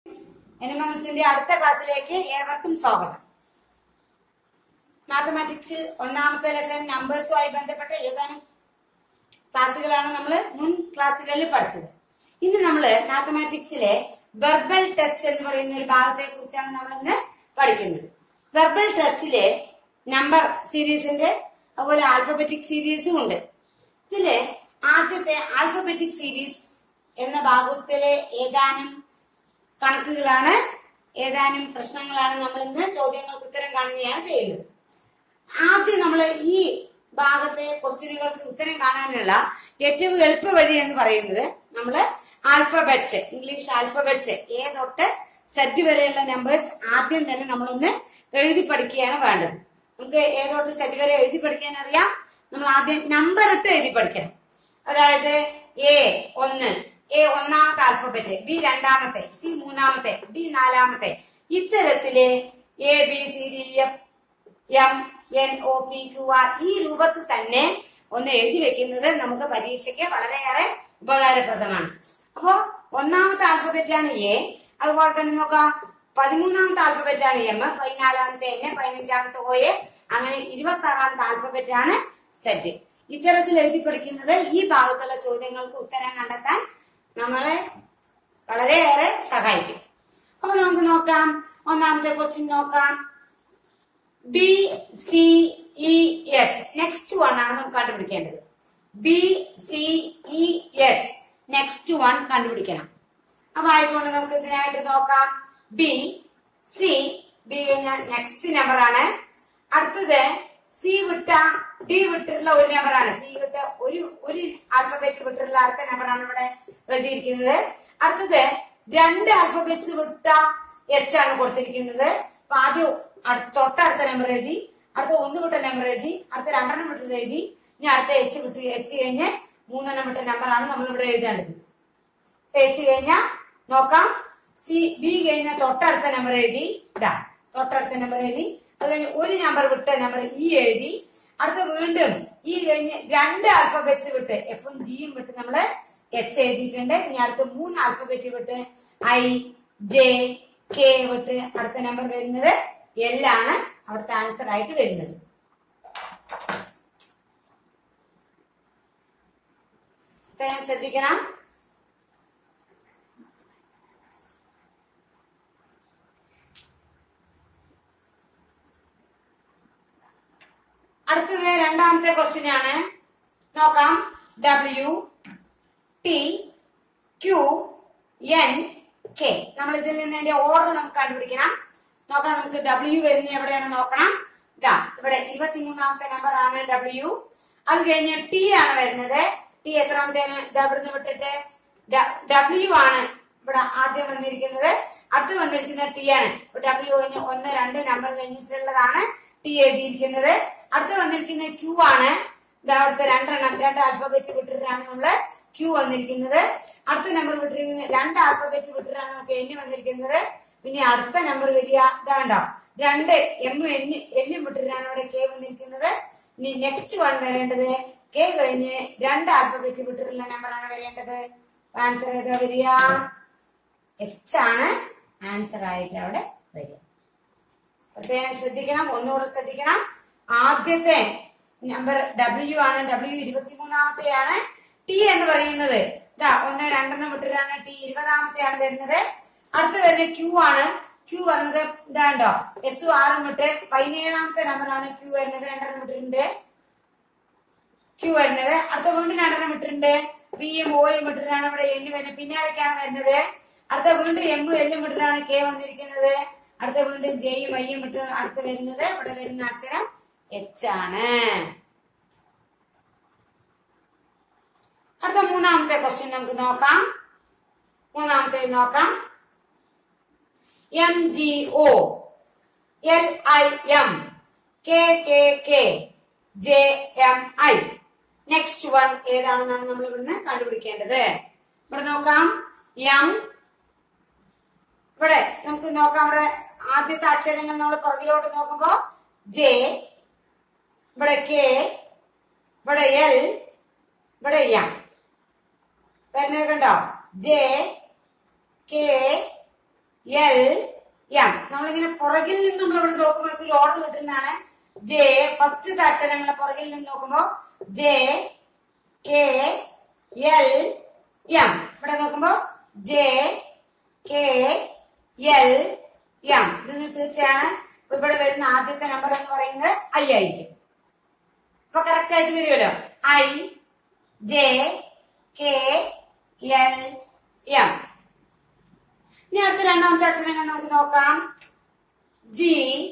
എൻഎംഎംഎസിന്റെ അടുത്ത ക്ലാസ്സിലേക്ക് ഏവർക്കും സ്വാഗതം. മാത്തമാറ്റിക്സ് ഒന്നാമത്തെ ലെസൺ നമ്പേഴ്സുമായി ബന്ധപ്പെട്ട ഏതാനും ക്ലാസ്സുകളാണ് നമ്മൾ മുൻ ക്ലാസ്സുകളിൽ പഠിച്ചത്. ഇന്ന് നമ്മൾ മാത്തമാറ്റിക്സിലെ വെർബൽ ടെസ്റ്റ് എന്ന് പറയുന്ന ഒരു ഭാഗത്തെ കുറിച്ചാണ് നമ്മൾ ഇന്ന് പഠിക്കുന്നത്. വെർബൽ ടെസ്റ്റിലെ നമ്പർ സീരീസിന്റെ അതുപോലെ ആൽഫബറ്റിക് സീരീസും ഉണ്ട്. ഇതില് ആദ്യത്തെ ആൽഫബറ്റിക് സീരീസ് എന്ന ഭാഗത്തിലെ ഏതാനും കണക്കുകളാണ്, ഏതാനും പ്രശ്നങ്ങളാണ് നമ്മൾ ഇന്ന് ചോദ്യങ്ങൾക്ക് ഉത്തരം കാണുകയാണ് ചെയ്യുന്നത്. ആദ്യം നമ്മൾ ഈ ഭാഗത്തെ ക്വസ്റ്റ്യനുകൾക്ക് ഉത്തരം കാണാനുള്ള ഏറ്റവും എളുപ്പ വഴി എന്ന് പറയുന്നത് നമ്മൾ ആൽഫബറ്റ്സ്, ഇംഗ്ലീഷ് ആൽഫബറ്റ്സ് എ തൊട്ട് സെറ്റ് വരെയുള്ള നമ്പേഴ്സ് ആദ്യം തന്നെ നമ്മളൊന്ന് എഴുതി പഠിക്കുകയാണ് വേണ്ടത്. നമുക്ക് എ തൊട്ട് സെറ്റ് വരെ എഴുതി പഠിക്കാൻ അറിയാം. നമ്മൾ ആദ്യം നമ്പർ ഇട്ട് എഴുതി പഠിക്കണം. അതായത് എ 1, എ ഒന്നാമത്തെ ആൽഫബറ്റ്, ബി രണ്ടാമത്തെ, സി മൂന്നാമത്തെ, ഡി നാലാമത്തെ, ഇത്തരത്തില് A B C D F M N O P Q R ഈ രൂപത്തിൽ തന്നെ ഒന്ന് എഴുതി വെക്കുന്നത് നമുക്ക് പരീക്ഷയ്ക്ക് വളരെയേറെ ഉപകാരപ്രദമാണ്. അപ്പോ ഒന്നാമത്തെ ആൽഫബറ്റ് ആണ് എ, അതുപോലെ തന്നെ നോക്കാം 13ാമത്തെ ആൽഫബറ്റ് ആണ് എം, 14ാമത്തെ എൻ, 15ാമത്തെ ഒ എ, അങ്ങനെ 26ാമത്തെ ആൽഫബറ്റ് ആണ് സെറ്റ്. ഇത്തരത്തിൽ എഴുതി പഠിക്കുന്നത് ഈ ഭാഗത്തുള്ള ചോദ്യങ്ങൾക്ക് ഉത്തരം കണ്ടെത്താൻ നമ്മളെ വളരെയേറെ സഹായിക്കും. അപ്പൊ നമുക്ക് നോക്കാം, ഒന്നാമത്തെ ക്വസ്റ്റ്യൻ നോക്കാം. B C E H next one ആണ് നമുക്ക് കണ്ടുപിടിക്കേണ്ടത്. B C E H next one കണ്ടുപിടിക്കണം. അപ്പൊ ആയിക്കൊണ്ട് നമുക്ക് ഇതിനായിട്ട് നോക്കാം. ബി സി, ബി കഴിഞ്ഞാൽ നെക്സ്റ്റ് നമ്പർ ആണ്. അടുത്തത് സി വിട്ട ഡി വിട്ടിട്ടുള്ള ഒരു നമ്പറാണ്. സി വിട്ട ഒരു ആൽഫബറ്റ് വിട്ടിട്ടുള്ള അടുത്ത നമ്പറാണ് ഇവിടെ എഴുതിയിരിക്കുന്നത്. അടുത്തത് 2 ആൽഫബറ്റ്സ് വിട്ട എച്ച് ആണ് കൊടുത്തിരിക്കുന്നത്. അപ്പൊ ആദ്യം തൊട്ടടുത്ത നമ്പർ എഴുതി, അടുത്ത 1 വിട്ട നമ്പർ എഴുതി, അടുത്ത 2 വിട്ടത് എഴുതി, ഇനി അടുത്ത എച്ച് വിട്ട് എച്ച് കഴിഞ്ഞ് 3 വിട്ട നമ്പറാണ് നമ്മൾ ഇവിടെ എഴുതേണ്ടത്. എച്ച് കഴിഞ്ഞാൽ നോക്കാം, സി ബി കഴിഞ്ഞ തൊട്ടടുത്ത നമ്പർ എഴുതി, ഇതാ തൊട്ടടുത്ത നമ്പർ എഴുതി, അത് കഴിഞ്ഞ് ഒരു നമ്പർ വിട്ട നമ്പർ ഇ എഴുതി, അടുത്ത വീണ്ടും ഇ കഴിഞ്ഞ് 2 ആൽഫബറ്റ്സ് വിട്ട് എഫും ജിയും വിട്ട് നമ്മള് എച്ച് എഴുതിയിട്ടുണ്ട്. ഇനി അടുത്ത 3 ആൽഫബറ്റ് വിട്ട് ഐ ജെ കെ വിട്ട് അടുത്ത നമ്പർ വരുന്നത് എൽ ആണ് അവിടുത്തെ ആൻസർ ആയിട്ട് വരുന്നത്. ശ്രദ്ധിക്കണം. അടുത്തത് രണ്ടാമത്തെ ക്വസ്റ്റ്യൻ ആണ്. നോക്കാം. W T Q N K. നമ്മൾ ഇതിൽ നിന്ന് അതിന്റെ ഓർഡർ നമുക്ക് കണ്ടുപിടിക്കണം. നോക്കാം, നമുക്ക് ഡബ്ല്യു വരുന്ന എവിടെയാണ് നോക്കണം. ഇതാ ഇവിടെ 23ാമത്തെ നമ്പർ ആണ് ഡബ്ല്യു. അത് കഴിഞ്ഞ് ടി ആണ് വരുന്നത്. ടി എത്രാമത്തെ ഇവിടുന്ന് വിട്ടിട്ട് ഡബ്ല്യു ആണ് ഇവിടെ ആദ്യം വന്നിരിക്കുന്നത്. അടുത്ത് വന്നിരിക്കുന്നത് ടി ആണ്. ഡബ്ല്യു കഴിഞ്ഞ് 1 2 നമ്പർ കഴിഞ്ഞിട്ടുള്ളതാണ് ടി എഴുതിയിരിക്കുന്നത്. അടുത്ത് വന്നിരിക്കുന്നത് ക്യൂ ആണ്. അവിടുത്തെ 2 ആൽഫബറ്റ് വിട്ടിട്ടാണ് നമ്മള് ക്യൂ വന്നിരിക്കുന്നത്. അടുത്ത നമ്പർ വിട്ടിരിക്കുന്നത് 2 ആൽഫബറ്റ് വിട്ടിട്ടാണ് നമുക്ക് എൻ വന്നിരിക്കുന്നത്. പിന്നെ അടുത്ത നമ്പർ വരിക ഇതാണ്ടോ 2 എം എല്ലും വിട്ടിട്ടാണ് ഇവിടെ കെ വന്നിരിക്കുന്നത്. ഇനി നെക്സ്റ്റ് വൺ വരേണ്ടത് കെ കഴിഞ്ഞ് 2 ആൽഫബറ്റ് വിട്ടിട്ടുള്ള നമ്പറാണ് വരേണ്ടത്. ആൻസർ ഏതാ വരിക? എച്ച് ആണ് ആൻസർ ആയിട്ട് അവിടെ വരിക. പ്രത്യേകം ശ്രദ്ധിക്കണം, ഒന്നുകൂടെ ശ്രദ്ധിക്കണം. ആദ്യത്തെ നമ്പർ ഡബ്ല്യു ആണ്. ഡബ്ല്യു 23ാമത്തെ ആണ്. ടി എന്ന് പറയുന്നത് ഇതാ 1 2 വിട്ടിട്ടാണ് ടി 20ാമത്തെ ആണ് വരുന്നത്. അടുത്ത് വരുന്നത് ക്യൂ ആണ്. ക്യൂ വരുന്നത് ഇതാണ്ടോ എസ് 6 വിട്ട് 17ാമത്തെ നമ്പറാണ് ക്യൂ വരുന്നത്. 2 വിട്ടിട്ടുണ്ട് ക്യൂ വരുന്നത്. അടുത്ത വീണ്ടും 2 വിട്ടിട്ടുണ്ട്. പിയും ഓയും വിട്ടിട്ടാണ് ഇവിടെ എല്ല് വരുന്നത്. പിന്നാലേക്കാണ് വരുന്നത്. അടുത്ത വീണ്ടും എമ്മും എല്ലും വിട്ടിട്ടാണ് കെ വന്നിരിക്കുന്നത്. അടുത്ത വീണ്ടും ജെയും ഐയും വിട്ട് അടുത്ത് വരുന്നത് ഇവിടെ വരുന്ന അക്ഷരം എച്ച് ആണ്. അടുത്ത മൂന്നാമത്തെ ക്വസ്റ്റ്യൻ നമുക്ക് നോക്കാം. മൂന്നാമത്തെ നോക്കാം. M G O L I M K K K J M I next one ഏതാണെന്നാണ് നമ്മൾ ഇവിടുന്ന് കണ്ടുപിടിക്കേണ്ടത്. ഇവിടെ നോക്കാം. എം ഇവിടെ നമുക്ക് നോക്കാം. ഇവിടെ ആദ്യത്തെ അക്ഷരങ്ങൾ നമ്മൾ പുറകിലോട്ട് നോക്കുമ്പോ ജെ, ഇവിടെ കെ, ഇവിടെ എൽ, ഇവിടെ എം വരുന്നത് കണ്ടോ. J K L M. നമ്മളിങ്ങനെ പുറകിൽ നിന്ന് നമ്മൾ ഇവിടെ നോക്കുമ്പോൾ ഒരു ഓർഡർ കിട്ടുന്നതാണ്. ജെ ഫസ്റ്റ് അക്ഷരങ്ങളെ പുറകിൽ നിന്ന് നോക്കുമ്പോ ജെ കെ എൽ എം. ഇവിടെ നോക്കുമ്പോ ജെ കെ എൽ എം. ഇതിന് തീർച്ചയാണ് ഇവിടെ വരുന്ന ആദ്യത്തെ നമ്പർ എന്ന് പറയുന്നത് ഐ ആയിരിക്കും. അപ്പൊ കറക്റ്റ് ആയിട്ട് വരുമല്ലോ. I J K L M. ഇനി അടുത്ത രണ്ടാമത്തെ അക്ഷരങ്ങൾ നമുക്ക് നോക്കാം. ജി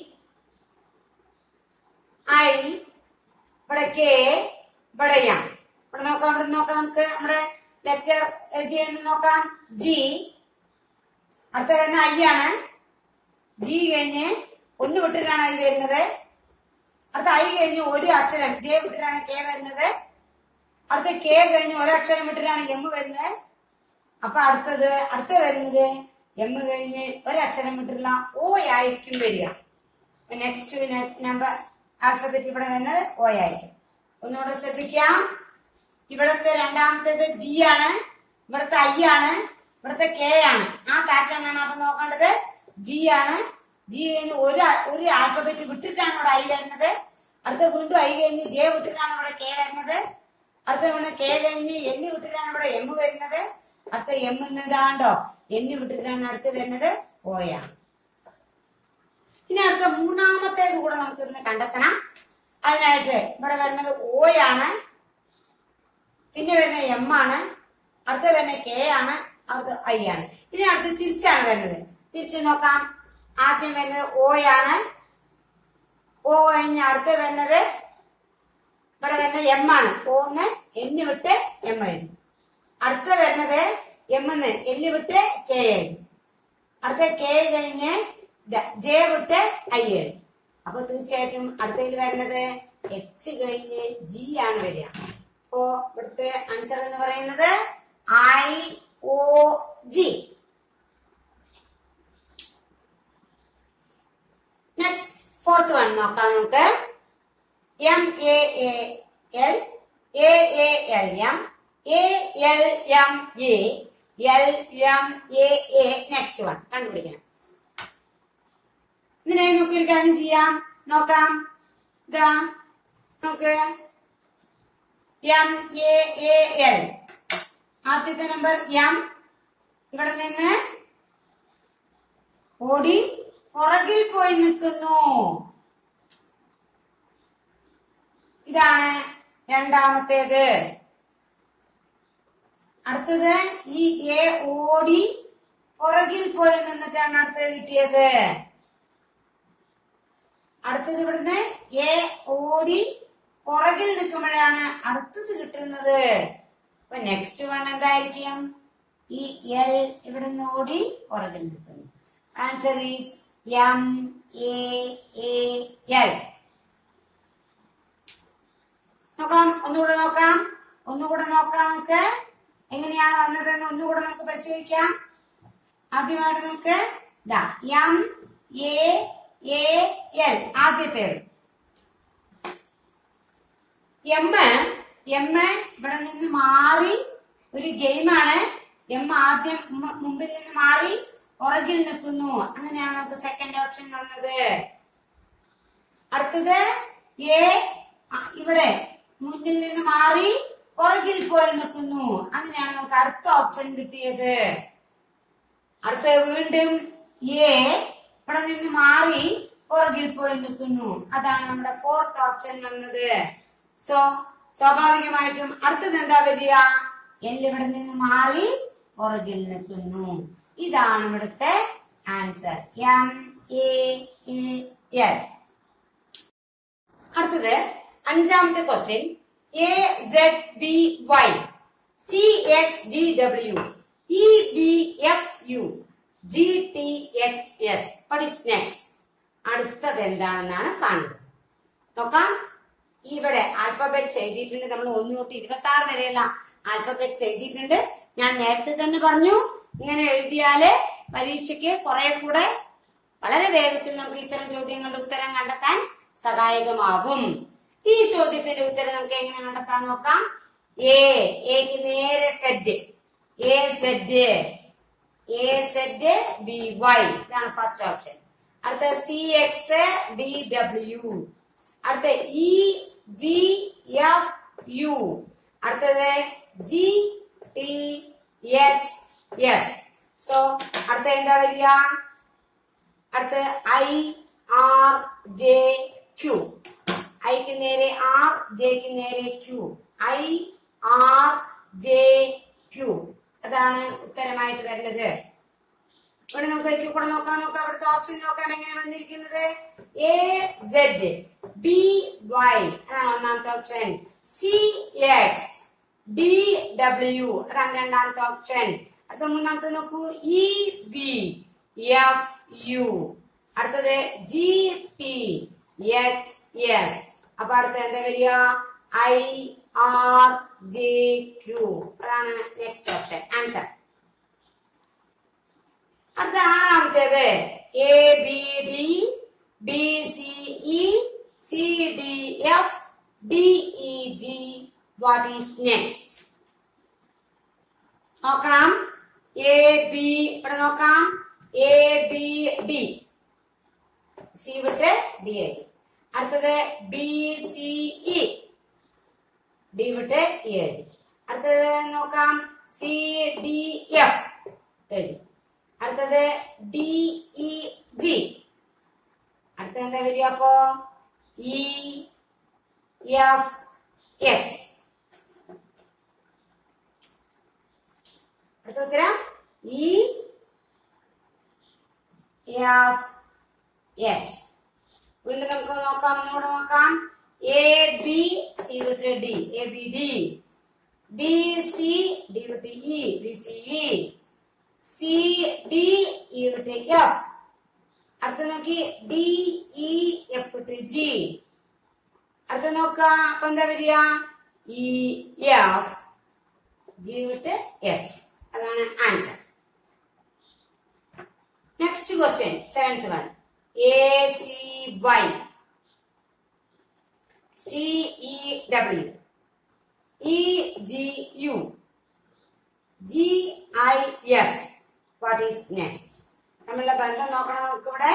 ഐ, ഇവിടെ കെ, ഇവിടെ എം. ഇവിടെ നോക്കാം, ഇവിടെ നോക്കാം. നമുക്ക് നമ്മുടെ ലെറ്റർ എഴുതിയെന്ന് നോക്കാം. ജി, അടുത്ത വരുന്ന ഐ ആണ്. ജി കഴിഞ്ഞ് ഒന്ന് വിട്ടിട്ടാണ് ഐ വരുന്നത്. അടുത്ത ഐ കഴിഞ്ഞ് ഒരു അക്ഷരം ജെ വിട്ടിട്ടാണ് കെ വരുന്നത്. അടുത്ത കെ കഴിഞ്ഞ് ഒരക്ഷരം വിട്ടിട്ടാണ് എം വരുന്നത്. അപ്പൊ അടുത്ത വരുന്നത് എം കഴിഞ്ഞ് ഒരക്ഷരം വിട്ടിട്ടുള്ള ഓ ആയിരിക്കും വരിക. നെക്സ്റ്റ് നമ്പർ ആൽഫബറ്റ് ഇവിടെ വരുന്നത് ഓ ആയിരിക്കും. ഒന്നുകൂടെ ശ്രദ്ധിക്കാം. ഇവിടത്തെ രണ്ടാമത്തേത് ജി ആണ്, ഇവിടത്തെ ഐ ആണ്, ഇവിടത്തെ കെ ആണ്. ആ പാറ്റേൺ ആണ് അപ്പൊ നോക്കേണ്ടത്. ജി ആണ്. ജി കഴിഞ്ഞ് ഒരു ആൽഫബറ്റ് വിട്ടിട്ടാണ് ഇവിടെ ഐ വരുന്നത്. അടുത്ത വീണ്ടും ഐ കഴിഞ്ഞ് ജെ വിട്ടിട്ടാണ് ഇവിടെ കെ വരുന്നത്. അടുത്ത ഇവിടെ കെ കഴിഞ്ഞ് എൻ വിട്ടിട്ടാണ് ഇവിടെ എം വരുന്നത്. അടുത്ത എം ഇതാണ്ടോ എൻ വിട്ടിട്ടാണ് അടുത്ത് വരുന്നത് ഓയാണ്. ഇനി അടുത്ത മൂന്നാമത്തേത് കൂടെ നമുക്ക് ഇന്ന് കണ്ടെത്തണം. അതിനായിട്ട് ഇവിടെ വരുന്നത് ഓയാണ്, പിന്നെ വരുന്നത് എം ആണ്, അടുത്ത വരുന്നത് കെ ആണ്, അടുത്ത ഐ ആണ്. ഇനി അടുത്ത് തിരിച്ചാണ് വരുന്നത്. തിരിച്ചു നോക്കാം. ആദ്യം വരുന്നത് ഓയാണ്. ഓ കഴിഞ്ഞ് അടുത്ത് വരുന്നത് ഇവിടെ വരുന്നത് എം ആണ്. ഓന്ന് എന്ന് വിട്ട് എം എഴുതി. അടുത്ത വരുന്നത് എമ്മിന്ന് എന്ന് വിട്ട് കെ എഴുതി. അടുത്ത കെ കഴിഞ്ഞ് ജെ വിട്ട് ഐ എഴുതി. അപ്പൊ തീർച്ചയായിട്ടും അടുത്തതിൽ വരുന്നത് എച്ച് കഴിഞ്ഞ് ജി ആണ് വരിക. അപ്പോ ഇവിടുത്തെ ആൻസർ എന്ന് പറയുന്നത് I O G. Next fourth one നോക്കാം നമുക്ക്. M A L, A L M, A L M A, L M A. Next one കണ്ടുപിടിക്കണം. ഇതിനെ നമുക്ക് ഒരു കാര്യം ചെയ്യാം. നോക്കാം. ഇതാ നമുക്ക് എം എ എൽ. ആദ്യത്തെ നമ്പർ എം. ഇവിടെ നിന്ന് ഓടി പുറകിൽ പോയി നിൽക്കുന്നു. ഇതാണ് രണ്ടാമത്തേത്. അടുത്തത് ഈ എ ഓടി പുറകിൽ പോയി നിന്നിട്ടാണ് അടുത്തത് കിട്ടിയത്. അടുത്തത് ഇവിടുന്ന് എ ഓടി പുറകിൽ നിൽക്കുമ്പോഴാണ് അടുത്തത് കിട്ടുന്നത്. അപ്പൊ നെക്സ്റ്റ് വൺ എന്തായിരിക്കും? ഈ എൽ ഇവിടുന്ന് ഓടി പുറകിൽ നിൽക്കുന്നു. Answer is M A L. നോക്കാം, ഒന്നുകൂടെ നോക്കാം. നമുക്ക് എങ്ങനെയാണ് വന്നതെന്ന് ഒന്നുകൂടെ നമുക്ക് പരിശോധിക്കാം. ആദ്യമായിട്ട് നമുക്ക് എം എ എൽ. ആദ്യത്തേത് എം ഇവിടെ നിന്ന് മാറി ഒരു ഗെയിമാണ്. എം ആദ്യം മുമ്പിൽ നിന്ന് മാറി പുറകിൽ നിൽക്കുന്നു. അങ്ങനെയാണ് നമുക്ക് സെക്കൻഡ് ഓപ്ഷൻ വന്നത്. അടുത്തത് എ ഇവിടെ മുന്നിൽ നിന്ന് മാറി പുറകിൽ പോയി നിൽക്കുന്നു. അങ്ങനെയാണ് നമുക്ക് അടുത്ത ഓപ്ഷൻ കിട്ടിയത്. അടുത്ത വീണ്ടും എ ഇവിടെ നിന്ന് മാറി പുറകിൽ പോയി നിൽക്കുന്നു. അതാണ് നമ്മുടെ ഫോർത്ത് ഓപ്ഷൻ വന്നത്. സോ സ്വാഭാവികമായിട്ടും അടുത്തത് എന്താ വരിക? എൽ ഇവിടെ നിന്ന് മാറി പുറകിൽ നിൽക്കുന്നു. ഇതാണ് ഇവിടുത്തെ ആൻസർ എം എ എൽ. അടുത്തത് അഞ്ചാമത്തെ question. A Z B Y C X D W E B F U G T H S. What is next? അടുത്തത് എന്താണെന്നാണ് കാണുന്നത്. നോക്കാം. ഇവിടെ ആൽഫബറ്റ്സ് എഴുതിയിട്ടുണ്ട്. നമ്മൾ 1 തൊട്ട് 26 വരെയുള്ള ആൽഫബറ്റ്സ് എഴുതിയിട്ടുണ്ട്. ഞാൻ നേരത്തെ തന്നെ പറഞ്ഞു, ഇങ്ങനെ എഴുതിയാല് പരീക്ഷയ്ക്ക് കുറെ കൂടെ വളരെ വേഗത്തിൽ നമുക്ക് ഇത്തരം ചോദ്യങ്ങളുടെ ഉത്തരം കണ്ടെത്താൻ സഹായകമാകും. ഈ ചോദ്യത്തിന്റെ ഉത്തരം നമുക്ക് എങ്ങനെ കണ്ടെത്താൻ നോക്കാം. എക്ക് നേരെ Z, A Z. A Z B Y, ഇതാണ് ഫസ്റ്റ് ഓപ്ഷൻ. അടുത്ത സി എക്സ് ഡി ഡബ്ല്യു, അടുത്ത ഇ വി എഫ് യു, അടുത്തത് G T H S. So അടുത്ത എന്താ വരിക? അടുത്ത ഐ ആർ ജെ ക്യു, ഐക്ക് നേരെ ആർ, ജെക്ക് നേരെ Q, I R J Q. അതാണ് ഉത്തരമായിട്ട് വരുന്നത്. ഇവിടെ നമുക്ക് ഒരിക്കൽ കൂടെ നോക്കാം. അവിടുത്തെ ഓപ്ഷൻ നോക്കാം എങ്ങനെ വന്നിരിക്കുന്നത്. എ സെഡ് ബി വൈ അതാണ് ഒന്നാമത്തെ option. C X D W അതാണ് രണ്ടാമത്തെ ഓപ്ഷൻ. അടുത്ത മൂന്നാമത്തെ നോക്കൂ, ഇ വി എഫ് യു, അടുത്തത് ജി ടി എച്ച് എസ്. അപ്പൊ അടുത്ത എന്താ വരിക? ഐ ആർ ജെ ക്യു, അതാണ് നെക്സ്റ്റ് ഓപ്ഷൻ ആൻസർ. അടുത്ത ആറാമത്തേത് A B D B C E C D F D E G. What is next? നോക്കണം. എ ബി ഇവിടെ നോക്കാം. എ ബി ഡി, സി വിട്ട് ഡി ആയി. അടുത്തത് ബി സി ഇ, ഡി വിട്ട് ഇ എഴുതി. അടുത്തത് നോക്കാം, സി ഡി എഫ് എഴുതി. അടുത്തത് ഡി ഇ ജി. അടുത്തത് എന്താ വരിക? അപ്പോ ഇ എഫ് എച്ച്. അടുത്ത ഉത്തരം ഇ എഫ് എച്ച്. വീണ്ടും നമുക്ക് നോക്കാം, ഒന്നുകൂടെ നോക്കാം. എ ബി സി വിട്ട് D, A B D, B C D വിട്ട് E, B C E, C D E വിട്ട് എഫ്. അടുത്ത നോക്കി ഡി ഇ എഫ് വിട്ട് ജി. അടുത്ത നോക്കാം, അപ്പൊ എന്താ വരിക? ഇ എഫ് ജി വിട്ട് എച്ച്, അതാണ് answer. Next question, seventh one. A C Y C E W E G U G I S. What is next? തമ്മിലുള്ള ബന്ധം നോക്കണം നമുക്ക് ഇവിടെ.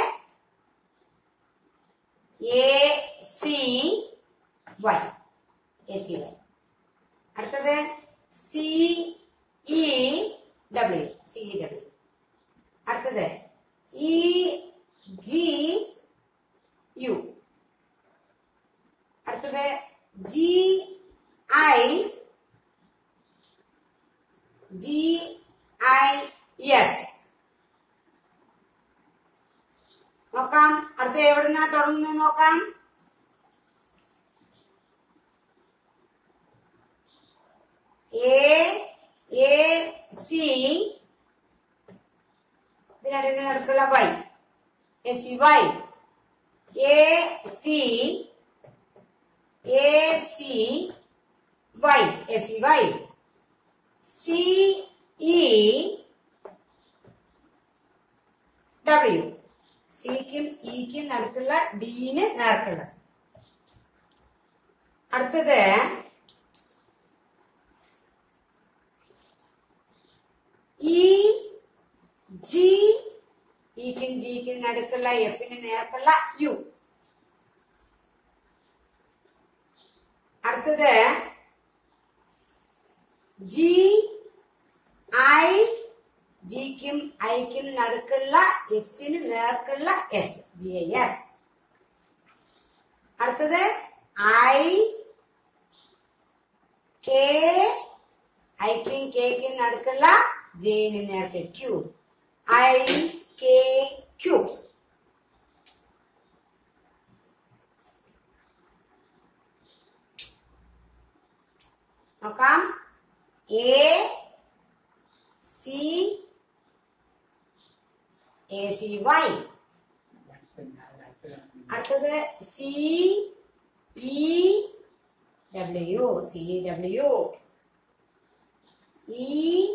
A C Y, A C Y. അടുത്തത് C E W, C E W. അടുത്തത് E G U. അടുത്തത് G I S. നോക്കാം, അടുത്ത എവിടുന്നാ തുടങ്ങുന്നത് നോക്കാം. എ സി, ഇതിനിടയിൽ നടക്കുള്ള Y, A C Y, A C Y, A C Y, C E W, സിക്കും ഇക്കും നടുക്കുള്ള ഡിന് നേർക്കുള്ളത്. അടുത്തത് ഇ ജി, ഇക്കും ജിക്കും നടുക്കുള്ള എഫിന് നേർക്കുള്ള യു. അടുത്തത് ജി ഐ, ജിക്കും ഐക്കും നടുക്കുള്ള എച്ചിന് നേർക്കുള്ള എസ്, ജി ഐ എസ്. അടുത്തത് ഐ കെ, ഐക്കും കെക്കും നടുക്കുള്ള ജെന് നേർക്ക് ക്യൂ, ഐ കെ ക്യൂ. നോക്കാം. A C Y. അടുത്തത് C E W, C W, E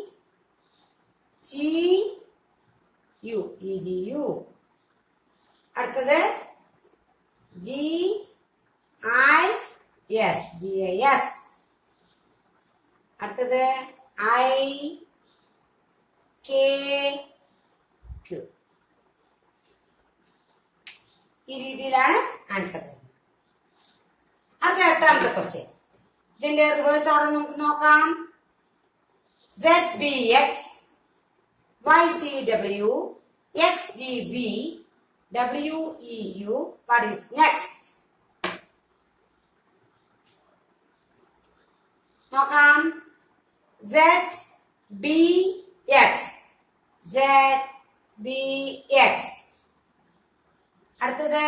G U, E G U. അടുത്തത് G I S, G I S. അടുത്തത് ഐ KQ. ഈ രീതിയിലാണ് ആൻസർ. അടുത്ത 8ാമത്തെ ക്വസ്റ്റ്യൻ. ഇതിന്റെ റിവേഴ്സ് ഓർഡർ നമുക്ക് നോക്കാം. ZBX, YCW, XGB, WEU. What is next? നോക്കാം. ZBX, ZBX. അടുത്തത്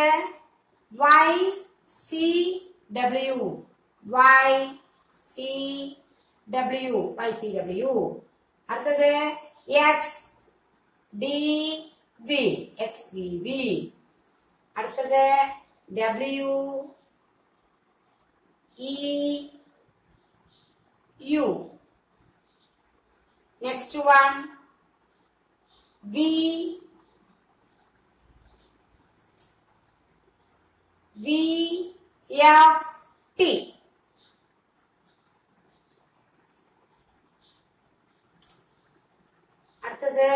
YCW, YCW, YCW. അടുത്തത് XDV, XDV. അടുത്തത് WEU. Next one VFT. അടുത്തത്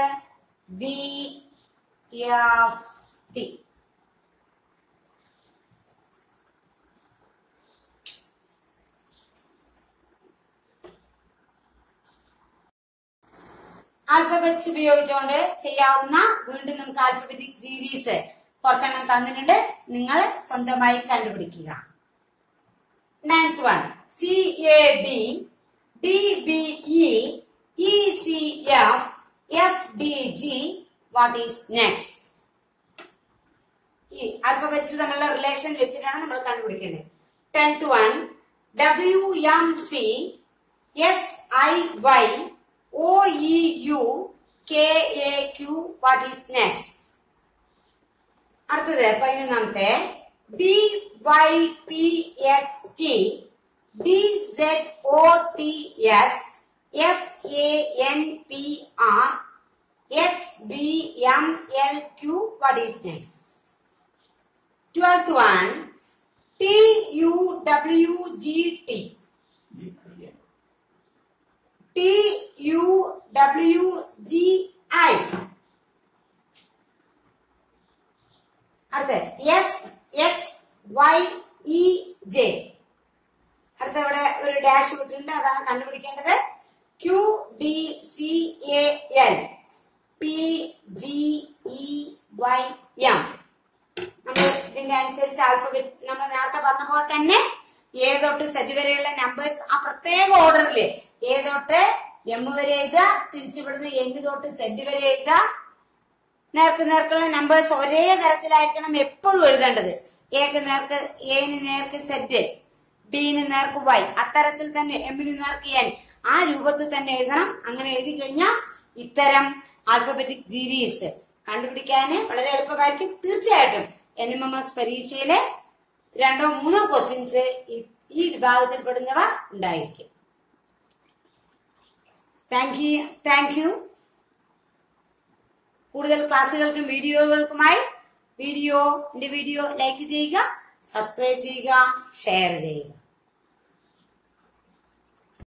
VFT. ആൽഫബറ്റ്സ് ഉപയോഗിച്ചുകൊണ്ട് ചെയ്യാവുന്ന വീണ്ടും നമുക്ക് ആൽഫബറ്റിക് സീരീസ് കുറച്ചെണ്ണം തന്നിട്ടുണ്ട്. നിങ്ങൾ സ്വന്തമായി കണ്ടുപിടിക്കുക. 9th one CAD, DBE, ECF, FDG. What is next? ഈ ആൽഫബറ്റ്സ് തമ്മിലുള്ള റിലേഷൻ വെച്ചിട്ടാണ് നമ്മൾ കണ്ടുപിടിക്കേണ്ടത്. 10th one WMC, SIY, OEU, KAQ. What is next? അടുത്തത് 11ാമത്തെ DYPXT, DZOTS, FANPR, XBMLQ. What is next? 12th one TUWGT, TUWGI. അടുത്ത SXYEJ. അടുത്ത ഇവിടെ ഒരു ഡാഷ് വിട്ടിട്ടുണ്ട്, അതാണ് കണ്ടുപിടിക്കേണ്ടത്. QDCAL, PGEYM. നമ്മൾ ഇതിന്റെ അനുസരിച്ച് ആൽഫബറ്റ് നമ്മൾ നേരത്തെ പറഞ്ഞ പോലെ തന്നെ എ തൊട്ട് സെറ്റ് വരെയുള്ള നമ്പേഴ്സ് ആ പ്രത്യേക ഓർഡറില് എ തൊട്ട് എം വരെ എഴുതുക, തിരിച്ചുവിടുന്ന എൻ തൊട്ട് സെറ്റ് വരെ എഴുതുക. നേർക്കുള്ള നമ്പേഴ്സ് ഒരേ തരത്തിലായിരിക്കണം എപ്പോഴും എഴുതേണ്ടത്. എന് നേർക്ക് സെറ്റ്, ബിന് നേർക്ക് വൈ, അത്തരത്തിൽ തന്നെ എമ്മിന് നേർക്ക് എൻ, ആ രൂപത്തിൽ തന്നെ എഴുതണം. അങ്ങനെ എഴുതി കഴിഞ്ഞാൽ ഇത്തരം ആൽഫബറ്റിക് സീരീസ് കണ്ടുപിടിക്കാൻ വളരെ എളുപ്പമായിരിക്കും. തീർച്ചയായിട്ടും NMMS പരീക്ഷയിലെ 2 or 3 ക്വസ്റ്റ്യൻസ് ഈ വിഭാഗത്തിൽപ്പെടുന്നവ ഉണ്ടായിരിക്കും. Thank you. കൂടുതൽ ക്ലാസ്സുകൾക്കും വീഡിയോകൾക്കുമായി വീഡിയോ ലൈക്ക് ചെയ്യുക, സബ്സ്ക്രൈബ് ചെയ്യുക, ഷെയർ ചെയ്യുക.